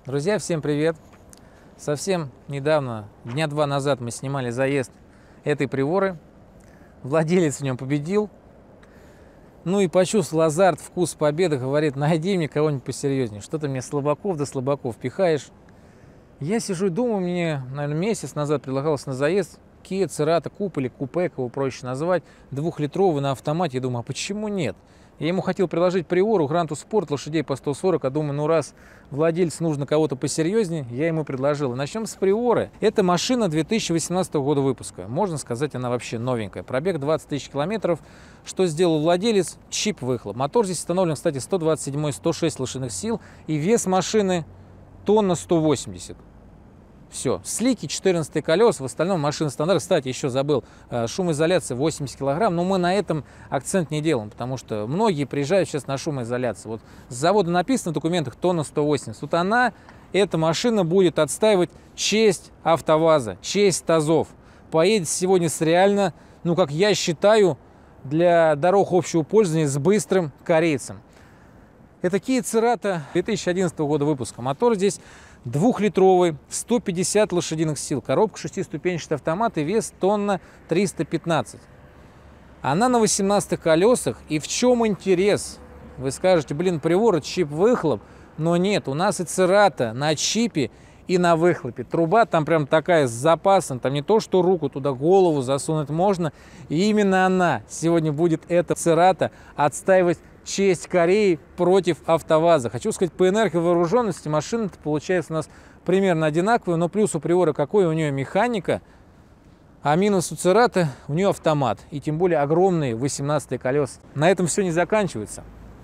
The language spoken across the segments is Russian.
Друзья, всем привет! Совсем недавно, дня два назад, мы снимали заезд этой Приоры. Владелец в нем победил. Ну и почувствовал азарт, вкус победы. Говорит, найди мне кого-нибудь посерьезнее. Что ты мне слабаков да слабаков пихаешь. Я сижу и думаю, мне, наверное, месяц назад предлагалось на заезд Kia Cerato Coupe или Coupe, кого проще назвать, 2-литровый на автомате. Я думаю, а почему нет? Я ему хотел предложить Приору, Гранту Спорт, лошадей по 140, а думаю, ну раз владельцу нужно кого-то посерьезнее, я ему предложил. Начнем с Приоры. Это машина 2018 года выпуска. Можно сказать, она вообще новенькая. Пробег 20 тысяч километров. Что сделал владелец? Чип-выхлоп. Мотор здесь установлен, кстати, 127, 106 лошадиных сил. И вес машины тонна 180. Все, слики, 14 колес, в остальном машина стандарт. Кстати, еще забыл, шумоизоляция 80 килограмм, но мы на этом акцент не делаем, потому что многие приезжают сейчас на шумоизоляцию. Вот с завода написано в документах тонна 180. Вот она, эта машина будет отстаивать честь АвтоВАЗа, честь ТАЗов. Поедет сегодня с реально, ну как я считаю, для дорог общего пользования с быстрым корейцем. Это Kia Cerato 2011 года выпуска. Мотор здесь 2-литровый, 150 лошадиных сил. Коробка 6-ступенчатый автомат и вес тонна 315. Она на 18 колесах. И в чем интерес? Вы скажете, блин, Приора, чип-выхлоп. Но нет, у нас и Cerato на чипе и на выхлопе. Труба там прям такая с запасом. Там не то, что руку туда, голову засунуть можно. И именно она сегодня будет, эта Cerato, отстаивать честь Кореи против АвтоВАЗа. Хочу сказать, по энерговооруженности машина-то получается у нас примерно одинаковая, но плюс у Приоры какой у нее механика, а минус у Cerato у нее автомат. И тем более огромные 18 колеса. На этом все не заканчивается.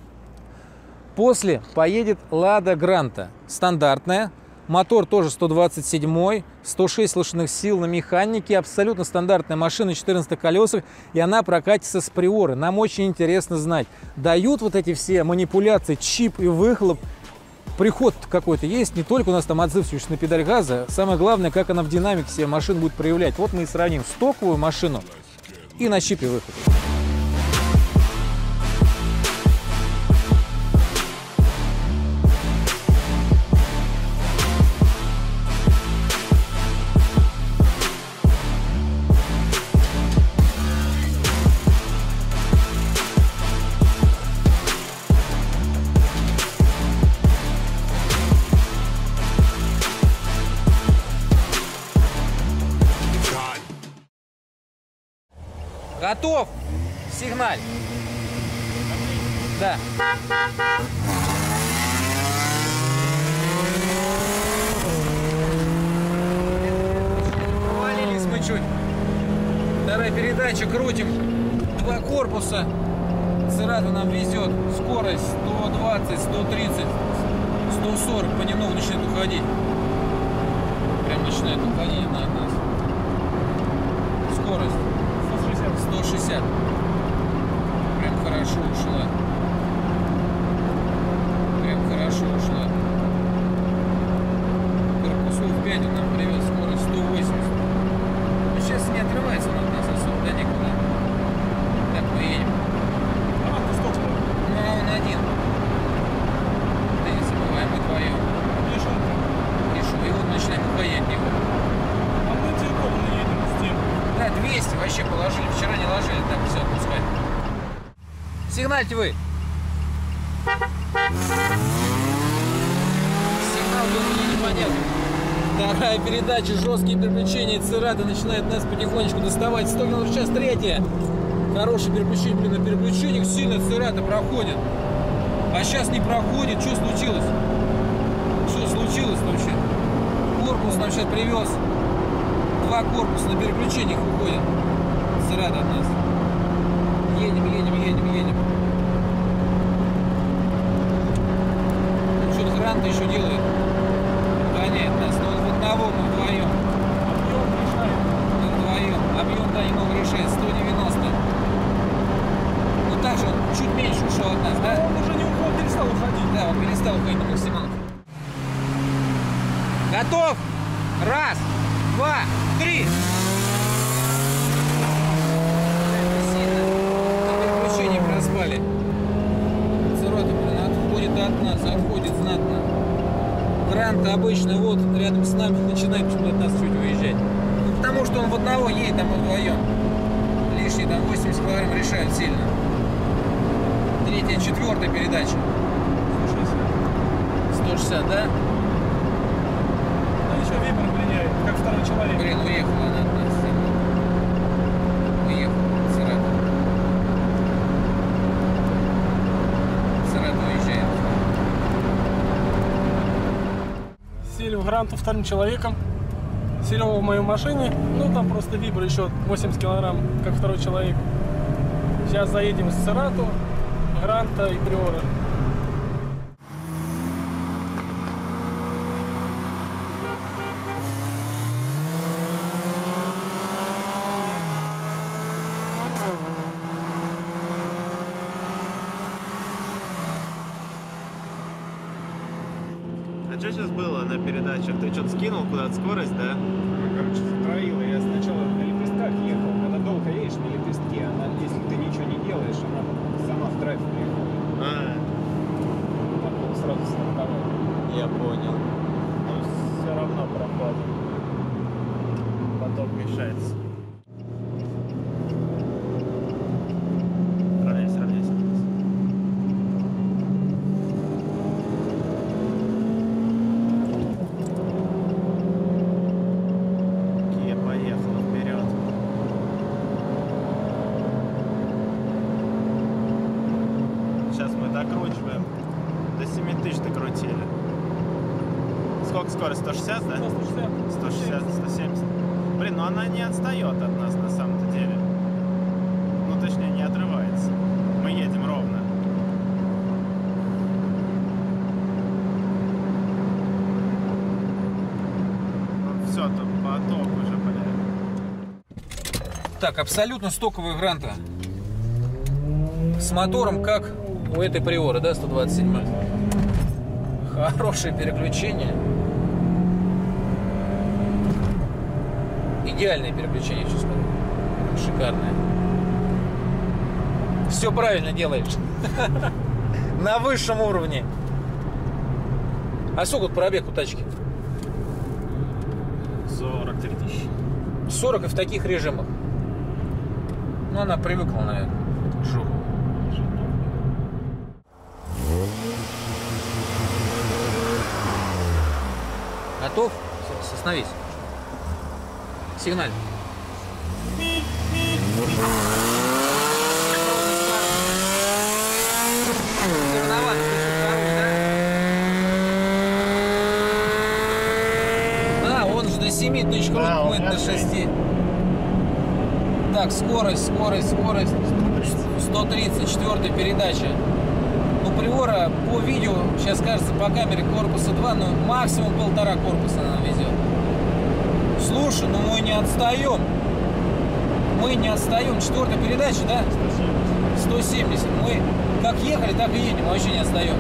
После поедет Lada Granta. Стандартная. Мотор тоже 127, 106 лошадиных сил на механике. Абсолютно стандартная машина на 14 колесах. И она прокатится с Приоры. Нам очень интересно знать, дают вот эти все манипуляции, чип и выхлоп. Приход какой-то есть. Не только у нас там отзывчивость на педаль газа. Самое главное, как она в динамике себе машину будет проявлять. Вот мы и сравним стоковую машину и на чипе выхлоп. Готов? Сигналь. Да. Провалились мы чуть. Вторая передача, крутим. Два корпуса. Cerato нам везет. Скорость 120, 130, 140. Понемногу начинает уходить. Прям начинает уходить на нас. Скорость 160. Прям хорошо ушла. Прям хорошо ушла. Корпусов 5 он нам привез, скорость 180. Но сейчас не отрывается он от нас особо, да, никуда. Так, мы едем. Ну, а он один. Да не забываем, мы вдвоем. И вот начинаем уходить от него. А мы целиком едем с тем. Да, 200 вообще положили, вчера не ложили, так все отпускать. Сигнальте вы. Сигнал был мне непонятен. Вторая передача, жесткие переключения. Cerato начинает нас потихонечку доставать. 100 км в час, третья. Хорошее переключение, блин, на переключениях сильно Cerato проходит. А сейчас не проходит. Что случилось? Что случилось вообще? Корпус нам сейчас привез. Два корпуса на переключениях уходят. Cerato от нас. Едем, едем, едем, едем. Что-то Гранта еще делает. Гоняет нас. Но в одного мы вдвоем. Объем решаем. Мы вдвоем. Объем, да, немного решает. 190. Ну так же он чуть меньше ушел от нас, да? Он уже не уходит, перестал уходить. Да, он перестал уходить на максималке. Готов? Раз, два, три. Переключение проспали. Cerato, блин, отходит от нас, отходит знатно. Грант обычно вот рядом с нами начинает почему-то от нас чуть уезжать. Ну, потому что он в одного едет, там вдвоем. Лишние там 80 килограмм решают сильно. Третья, четвертая передача. 160, да? А еще вибр влияет, как второй человек. Блин, уехала она от нас. Уехала. Саратов уезжает. Сели в Гранту вторым человеком. Серега в моей машине. Ну, там просто вибр еще 80 килограмм, как второй человек. Сейчас заедем с Сарату, Гранта и Приора. А что сейчас было на передачах? Ты что-то скинул куда-то скорость, да? Короче, затроила. Я сначала на лепестках ехал. Когда долго едешь на лепестке, она, если ты ничего не делаешь, она сама в драйв приходит. Там было сразу страховать. Я понял. Но все равно проходит. Поток мешается. Равняйся, равняйся. Кия поехала вперед. Сейчас мы докручиваем. До 7000 докрутили. Сколько скорость? 160, да? 160. 160, 170. Блин, ну она не отстает от нас на самом-то деле. Ну, точнее, не отрывается. Мы едем ровно. Ну, все, тут поток уже, блядь. Так, абсолютно стоковая Гранта. С мотором, как у этой Приоры, да, 127. Хорошее переключение. Идеальное переключение, честно сказать. Шикарное. Все правильно делаешь. На высшем уровне. А сколько тут пробег у тачки? 43 тысячи. 40 и в таких режимах. Ну, она привыкла, наверное, к жопу. Готов? Остановись. Сигналь. Соревноваться, да, он же до 7 тысяч крут, Да, мы до 6. Так, скорость. 130, четвертая передача. Ну, Приора по видео, сейчас кажется, по камере корпуса 2, но максимум 1,5 корпуса она везет. Слушай, ну мы не отстаем. Четвертая передача, да? 170. Мы как ехали, так и едем, вообще не отстаем.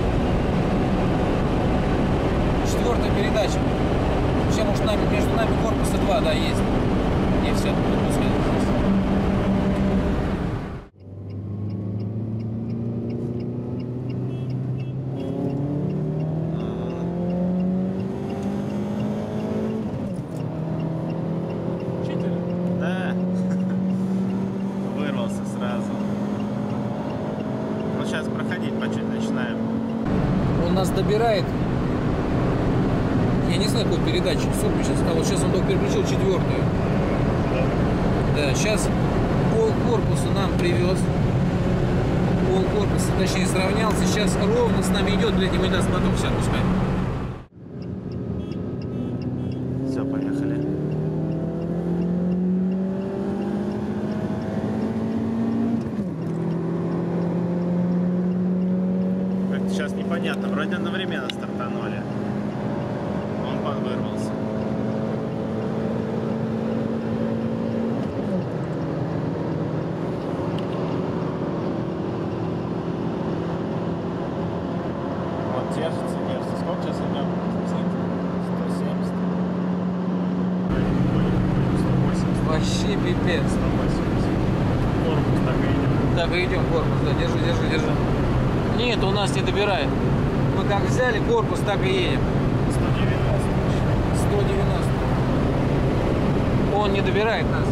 Четвертая передача. Вообще, может, между нами корпуса 2, да, есть. Не, все, пускай. Да. Вырвался сразу. Ну, сейчас проходить по чуть начинаем. Он нас добирает. Я не знаю, какой передачи. Сейчас, а вот сейчас он только переключил четвертую. Да, сейчас пол корпуса нам привез. Пол корпуса, точнее, сравнялся. Сейчас ровно с нами идет, блядь, и мы даст мотор. Все, пускай. Все, поехали. Как-то сейчас непонятно. Вроде одновременно стартанули. Он подвырвался. Вот держится. Сколько сейчас идем? 170. 180. Вообще пипец. 180. Корпус так и идем. Так и идем, корпус, да, держи. Нет, у нас не добирает. Мы как взяли корпус, так и едем. 190. около 90. Он не добирает нас.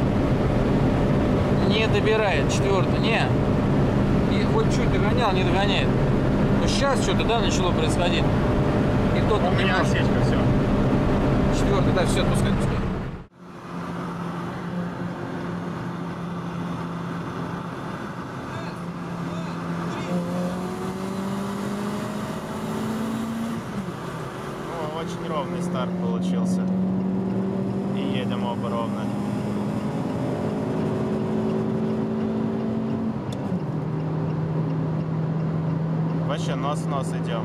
Не добирает, 4-й, не. И хоть чуть догонял, не догоняет. Но сейчас что-то, да, начало происходить. И тот У меня немножко. осечка, все. 4-й, да, все, отпускай, отпускай. Ну, очень ровный старт получился. И едем оба ровно. Вообще нос-нос идем.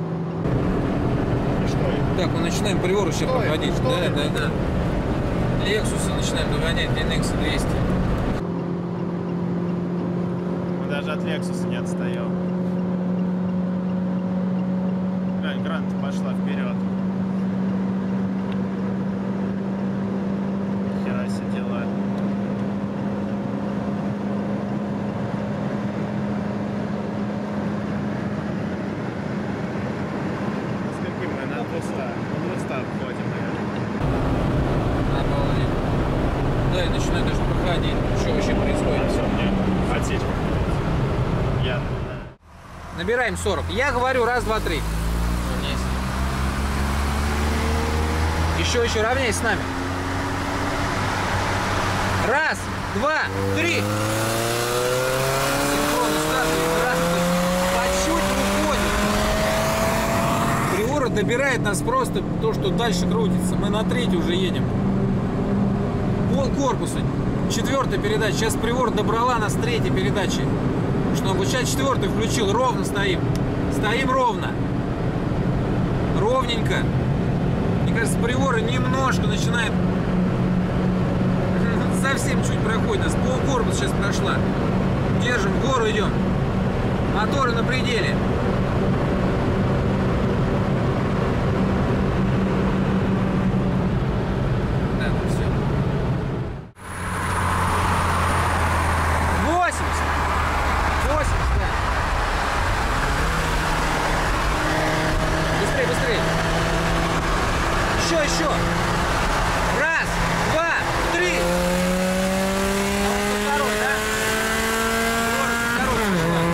Так, мы начинаем приору сейчас проходить. Да. Лексуса начинаем догонять, NX 200. Мы даже от Лексуса не отстаем. Глянь, Грант пошла вперед. Хера себе дела. Сколько мы на 200? На 200 входим, наверное. Обалдеть. Да, и начинаю даже проходить. Что вообще происходит? Все, мне отсечка. Я. Набираем 40. Я говорю раз, два, три. Еще равняйся с нами. Раз, два, три. Синхронно стартовый красный. По чуть выходит. Приора добирает нас просто то, что дальше крутится. Мы на 3-й уже едем. Пол корпуса. 4-я передача. Сейчас Приора добрала нас 3-й передачи. Что вот сейчас 4-й включил. Ровно стоим. Стоим ровно. Ровненько. Мне кажется, Приора немножко начинает. Совсем чуть проходит нас. Пол корпуса сейчас прошла. Держим, в гору идем. Моторы на пределе. Да, ну все. 80, да. Быстрее, быстрее. Еще. Раз, два, три. Второй, да? Второй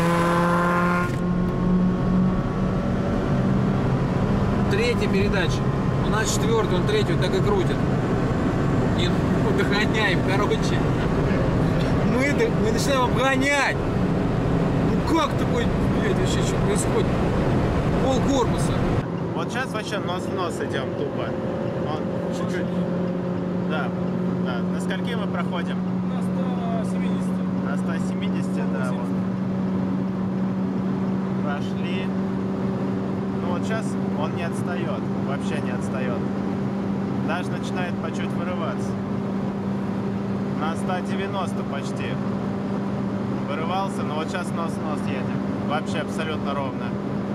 пошла. 3-я передача. У нас 4-й, он 3-ю так и крутит. И догоняем, короче. Мы начинаем обгонять. Ну как такое, блядь, вообще что происходит? Пол корпуса. Вот сейчас вообще нос в нос идем тупо. Он чуть-чуть. Да. На скольки мы проходим? На 170. На 170, да. Вот. Прошли. Ну вот сейчас он не отстает. Вообще не отстает. Даже начинает по чуть вырываться. На 190 почти. Вырывался, но вот сейчас нос в нос едем. Вообще абсолютно ровно.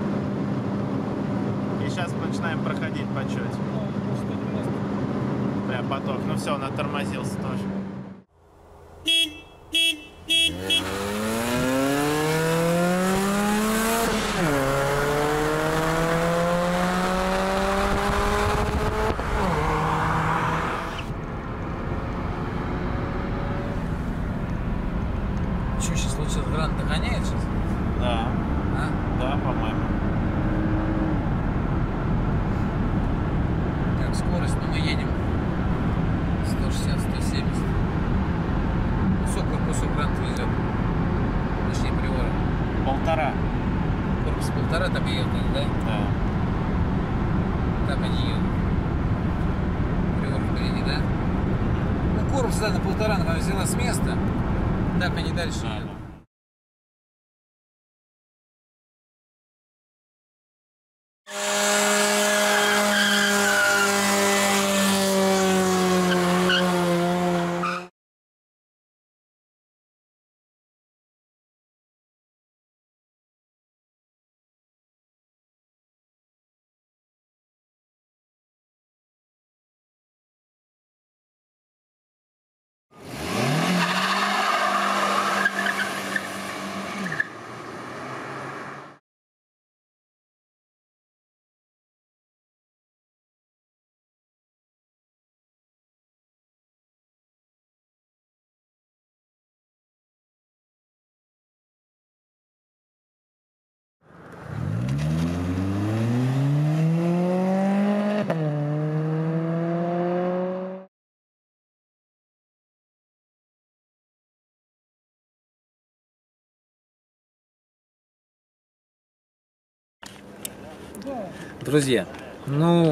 И сейчас мы начинаем проходить по чуть. Ну, 190. Прям поток. Ну все, он оттормозился тоже. Что сейчас случилось? Грант догоняет сейчас? Да, А? да, по-моему. Так, скорость, но мы едем 160, 170. Кусок Грант везет. Точнее, Приора. 1,5. Корпус 1,5 там едет, да? Да. Так они едут. Приора впереди, да? Ну, корпус, да, на 1,5 она взяла с места. Так они дальше едут. Друзья, ну,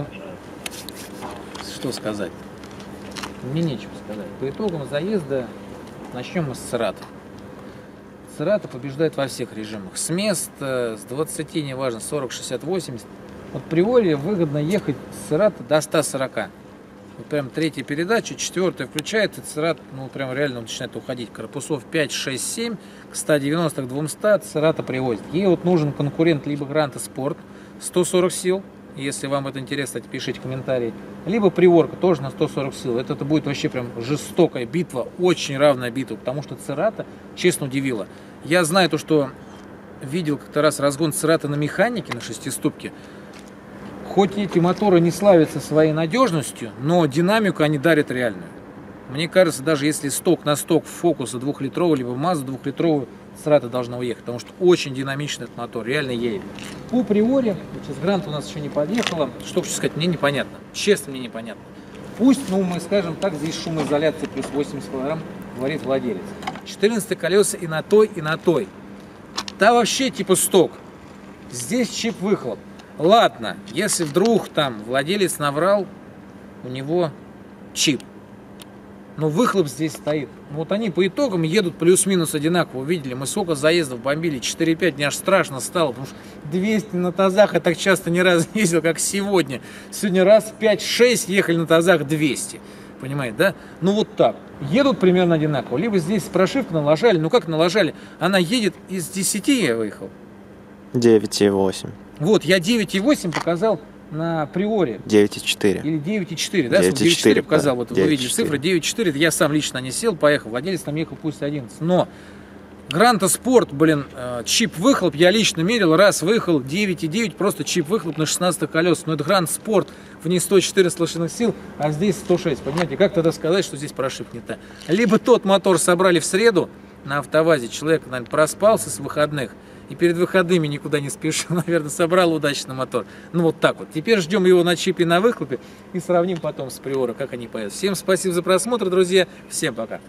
что сказать? Мне нечего сказать. По итогам заезда начнем мы с Церато. Церато побеждает во всех режимах. С места, с 20, неважно, 40, 60, 80. Вот Приоре выгодно ехать с Церато до 140. Вот прям третья передача, четвертая включает, и Церато, ну, прям реально начинает уходить. Корпусов 5, 6, 7, к 190, к 200 Церато привозит. Ей вот нужен конкурент либо Гранта Спорт, 140 сил. Если вам это интересно, пишите комментарии. Либо Приорка, тоже на 140 сил. Это будет вообще прям жестокая битва, очень равная битва, потому что Церато, честно, удивила. Я знаю то, что видел как-то раз разгон Церато на механике, на шестиступке. Хоть эти моторы не славятся своей надежностью, но динамику они дарят реальную. Мне кажется, даже если сток на сток Фокуса 2-литровый, либо Мазда 2-литровый, Церато должна уехать, потому что очень динамичный этот мотор, реально едет. По Приоре, сейчас Грант у нас еще не подъехала, что хочу сказать, мне непонятно, честно, мне непонятно. Пусть, ну, мы скажем так, здесь шумоизоляция плюс 80 кг, говорит владелец. 14 колеса и на той, и на той. Да вообще типа сток. Здесь чип-выхлоп. Ладно, если вдруг там владелец наврал, у него чип. Но выхлоп здесь стоит. Вот они по итогам едут плюс-минус одинаково. Видели, мы сколько заездов бомбили, 4-5, мне аж страшно стало, потому что 200 на тазах я так часто ни разу не ездил, как сегодня. Сегодня раз 5-6 ехали на тазах 200. Понимаете, да? Ну вот так. Едут примерно одинаково. Либо здесь прошивку налажали. Ну как налажали? Она едет из 10 я выехал. 9,8. Вот, я 9,8 показал на Приоре. 9,4. Или 9,4, да? 9,4 показал. Вот 9,4. вы видите цифры 9,4. Это я сам лично не сел, поехал. Владелец там ехал пусть 11. Но Гранта Спорт, блин, чип-выхлоп я лично мерил. Раз выехал 9,9, просто чип-выхлоп на 16 колес. Но это Гранта Спорт, в ней 114 лошадиных сил, а здесь 106. Понимаете, как тогда сказать, что здесь прошивка не та? Либо тот мотор собрали в среду на автовазе, человек, наверное, проспался с выходных, и перед выходными никуда не спешил, наверное, собрал удачный мотор. Ну вот так вот. Теперь ждем его на чипе и на выхлопе и сравним потом с Приора, как они поедут. Всем спасибо за просмотр, друзья. Всем пока.